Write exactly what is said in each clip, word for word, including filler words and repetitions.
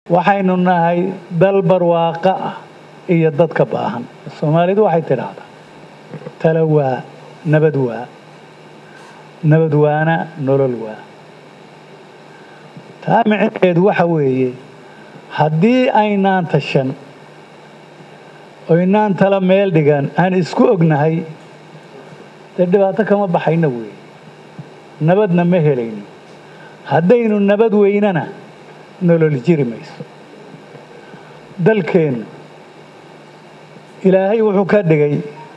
waxaynu nahay dal barwaaqo ah iyo dadka baahan. Soomaalidu waxay tidhaahdaa talo waa nabad waa nabad waana nolol waa. taa micneheedu waxa weeye haddii aynaan tashan oo inaan tala meel dhigan aan isku ognahay dee dhibaato kama baxayna weeye, nabadna ma helayno. haddaynu nabad weynana nolol jiri mayso. dalkeennu ilaahay wuxuu ka dhigay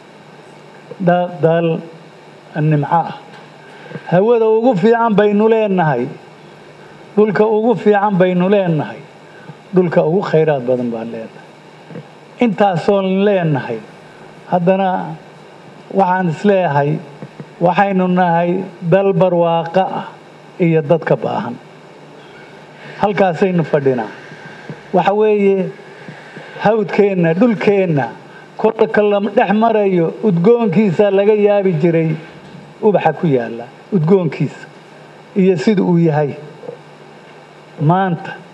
dal nimco ah. hawada ugu fiican baynu leenahay, dhulka ugu fiican baynu leenahay, dhulka ugu khayraad badan baan leenahay. intaasoon leenahay haddana waxaan isleeyahay waxaynu nahay dal barwaaqo ah iyo dadka baahan. halkaasaynu fadhinaa. waxa weeye hawdkeenna dhulkeenna kolka la dhex marayo udgoonkiisa laga yaabi jiray ubaxa ku yaala udgoonkiisa iyo sida uu yahay. maanta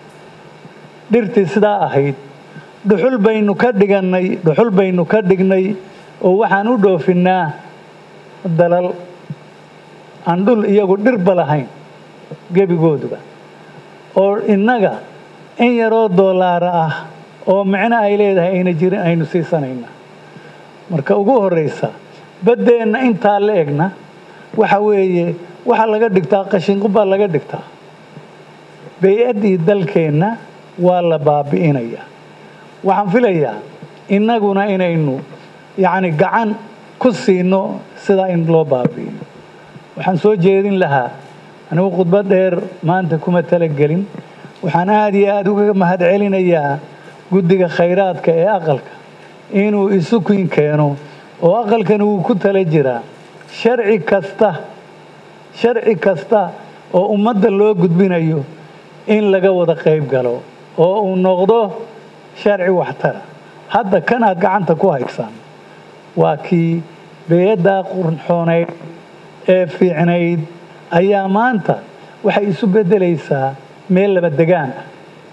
dhirtii sidaa ahayd dhuxul baynu ka dhigannay dhuxul baynu ka dhignay oo waxaan u dhoofinnaa dalal aan dhul iyagu dhirba lahayn gebigooduba, oo innaga in yaroo doolaara ah oo micno ay leedahay ayna jirin aynu siisanayna. marka ugu horraysa baddeenna intaa la egna waxa weeye waxaa laga dhigtaa qashinqubaa laga dhigtaa. bay-addii dalkeenna waa la baabi'inayaa. waxaan filayaa innaguna inaynu yacni gacan ku siino sidaa in loo baabi'iyo. waxaan soo jeedin lahaa anigu khudbad dheer maanta kuma talagelin. waxaan aad iyo aad uga mahad celinayaa guddiga khayraadka ee aqalka inuu isu kiin keeno oo aqalkan uu ku tala jiraa sharci kasta sharci kasta oo ummadda loo gudbinayo in laga wada qayb galo oo uu noqdo sharci waxtara. hadda kan aad gacanta ku haysaan waa kii bay-addaa qurxoonayd ee fiicnayd ayaa maanta waxay isu beddelaysaa meel laba degaan ah.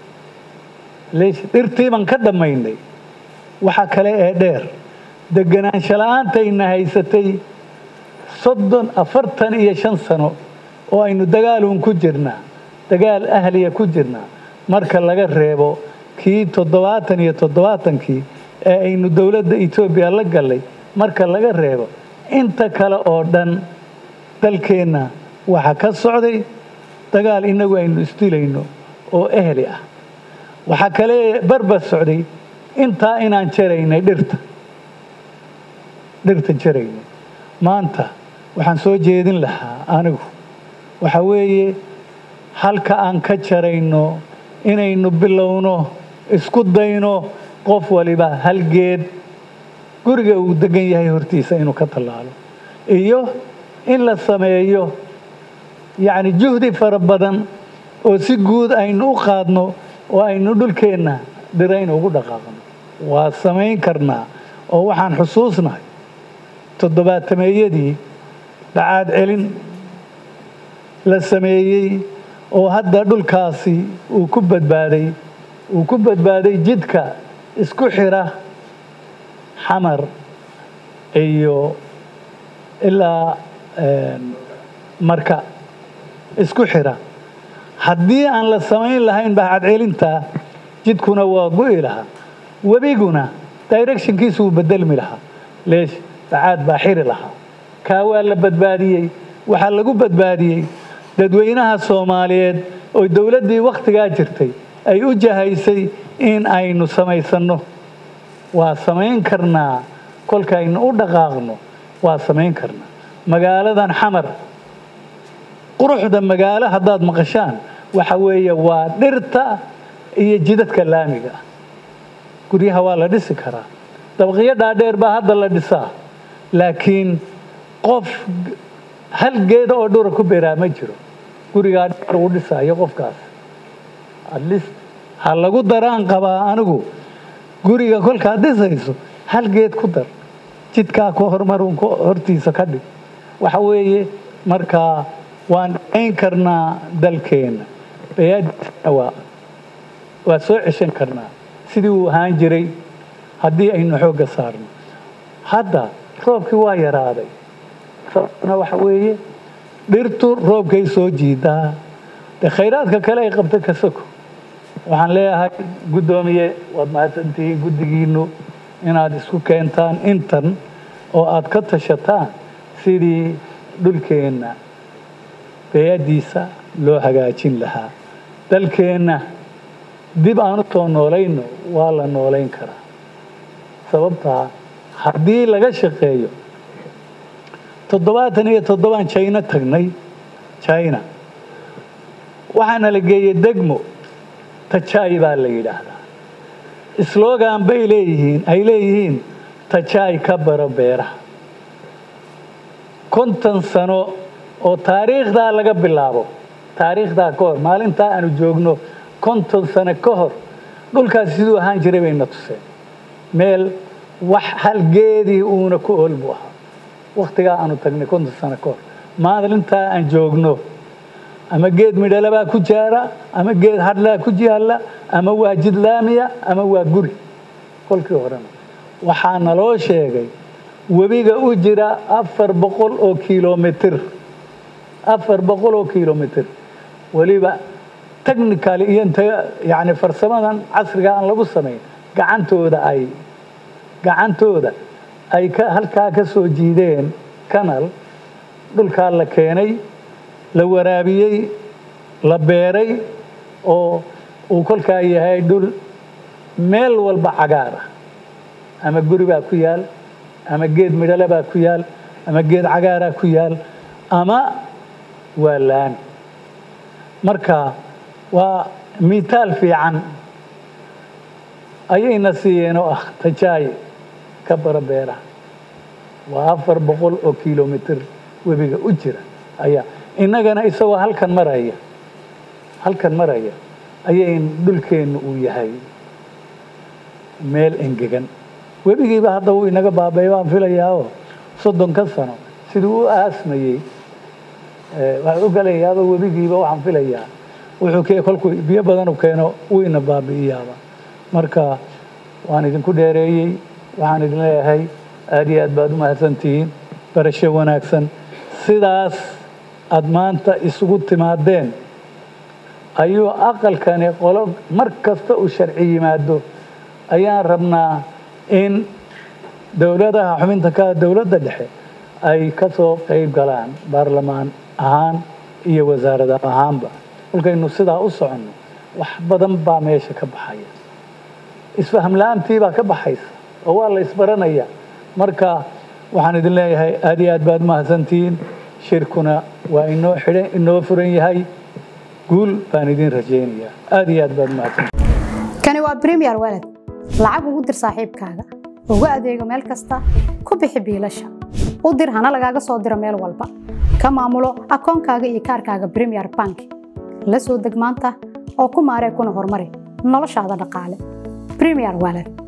dhirtii baan ka dhammaynay. waxa kale ee dheer deganaansho la-aantayna haysatay soddon afartan iyo shan sano oo aynu dagaaluun ku jirnaa, dagaal ahliya ku jirnaa, marka laga reebo kii toddobaatan iyo toddobaatankii ee aynu dowladda Etoobiya la gallay. marka laga reebo inta kale oo dhan dalkeenna waxa ka socday dagaal inagu aynu isdilayno oo ehli ah. waxa kale barbar socday intaa inaan jaraynay dhirta dhirta jaraynay. maanta waxaan soo jeedin lahaa anigu waxa weeye halka aan ka jarayno inaynu bilowno isku dayno qof waliba hal geed guriga uu degan yahay hortiisa inuu ka tallaalo, iyo in la sameeyo yacni juhdi fara badan oo si guud aynu u qaadno oo aynu dhulkeenna dhirayn ugu dhaqaaqno. waa samayn karnaa oo waxaan xusuusnahay toddobaatameeyadii dhacaad celin la sameeyey oo hadda dhulkaasi uu ku badbaaday uu ku badbaaday jidka isku xira xamar iyo ilaa marka isku xira. haddii aan la samayn lahayn dhacaad celinta jidkuna waa go'i lahaa, webiguna directionkiisu wuu bedelmi lahaa. leesh dhacaad baa xiri lahaa. kaa waa la badbaadiyey. waxaa lagu badbaadiyey dadweynaha Soomaaliyeed oo dowladdii wakhtigaa jirtay ay u jahaysay in aynu samaysanno. waa samayn karnaa kolkaynu u dhaqaaqno, waa samayn karnaa. magaaladan xamar quruxda magaalo haddaad maqashaan waxa weeye waa dhirta iyo jidadka laamiga ah. guryaha waa la dhisi karaa, dabaqyo dhaadheer baa hadda la dhisaa, laakiin qof hal geeda oo dhura ku beeraa ma jiro. gurigaa dheer uu dhisaayo qofkaas at least ha lagu daraan qabaa anigu guriga kolkaad dhisayso hal geed ku dar, jidkaa ku horumarun hortiisa ka dhig. waxa weeye markaa waan dhayn karnaa dalkeenna. bay-addiisana waa waa soo ceshan karnaa sidii uu ahaan jiray haddii aynu xoogga saarno hadda roobkii waa yaraaday roobkuna waxa weeye dhirtu roobkay soo jiidaa de khayraadka kale ay qabta ka soko waxaan leeyahay guddoomiye waad mahadsantihiin guddigiinnu inaad isku keentaan intan oo aad ka tashataan sidii dhulkeenna beeyadiisa loo hagaajin lahaa dalkeenna dib aan u soo noolayno waa la noolayn karaa sababtaa haddii laga shaqeeyo toddobaatan iyo toddobaan China tagnay China waxaana la geeyay degmo Tachai baa la yidhaahdaa slogan bay leeyihiin ay leeyihiin Tachai ka baro beeraha konton sano oo taariikhda laga bilaabo taariikhda ka hor maalinta aanu joogno konton sano ka hor dhulkaas siduu ahaan jiray bayna tuseen meel wax hal geedii uuna ku olbu ahaa waqtigaa aanu tagnay konton sano ka hor maalinta aan joogno ama geed midhala baa ku jaara ama geed hadlaa ku jaala ama waa jid laamiya ama waa guri kolkii horena waxaa naloo sheegay webiga u jira afar boqol oo kiiloomitir afar boqol oo kiiloomitir waliba technically iyo inta yani farsamadan casriga aan lagu sameyn gacantooda ay gacantooda ay ka halkaa ka soo jiideen canal dhulka la keenay la waraabiyay la beeray oo uu kolkaa yahay dhul meel walba cagaar ah ama guri baa ku yaal ama geed midhala baa ku yaal ama geed cagaara ku yaal ama waa laan marka waa mitaal fiican ayayna siiyeen oo ah Tachai ka bara beeraha waa afar boqol oo kiiloomitir webiga u jira ayaa inagana isagoo halkan maraya halkan maraya ayay dhulkeenu uu yahay meel engegan webigiiba hadda uu inaga baabay waan filayaa oo soddon ka sano siduu u aasmayay ee waxa uu galayaaba webigiiba waxaan filayaa wuxuu kee kolku biyo badan u keeno uu ina baabi'iyaaba marka waan idinku dheereeyay waxaan idin leeyahay aad iyo aad baad u mahadsantihiin barasho wanaagsan sidaas aad maanta isugu timaadeen ayuu aqalkani qolo mar kasta uu sharci yimaado ayaan rabnaa in dawladaha xubinta ka dawladda dhexe ay ka soo qayb galaan baarlamaan ahaan iyo wasaaradda ahaanba kolkaynu sidaa u soconno wax badan baa meesha ka baxaya isfaham la'aantii baa ka baxaysa oo waa la isbaranayaa marka waxaan idin leeyahay aad iyo aad baad mahadsantihiin shirkuna waa inoo xidhan inoo furan yahay guul baan idin rajaynayaa aad iyo aad baad mahadsantihiin kani waa Premier Wallet lacag ugu dir saaxiibkaaga ugu adeego meel kasta ku bixi biilasha u dir hana lagaaga soo diro meel walba ka maamulo akoonkaaga iyo kaarkaaga Premier Bank la soo deg maanta oo ku maaree kuna horumari noloshaada dhaqaale Premier Wallet